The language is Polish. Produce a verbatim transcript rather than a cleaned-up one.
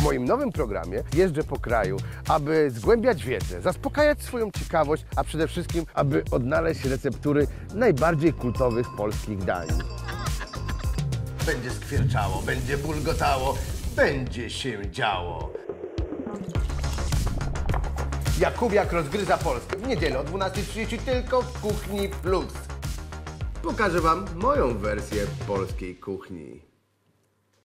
W moim nowym programie jeżdżę po kraju, aby zgłębiać wiedzę, zaspokajać swoją ciekawość, a przede wszystkim, aby odnaleźć receptury najbardziej kultowych polskich dań. Będzie skwierczało, będzie bulgotało, będzie się działo. Jakubiak rozgryza Polskę w niedzielę o dwunastej trzydzieści tylko w Kuchni Plus. Pokażę wam moją wersję polskiej kuchni.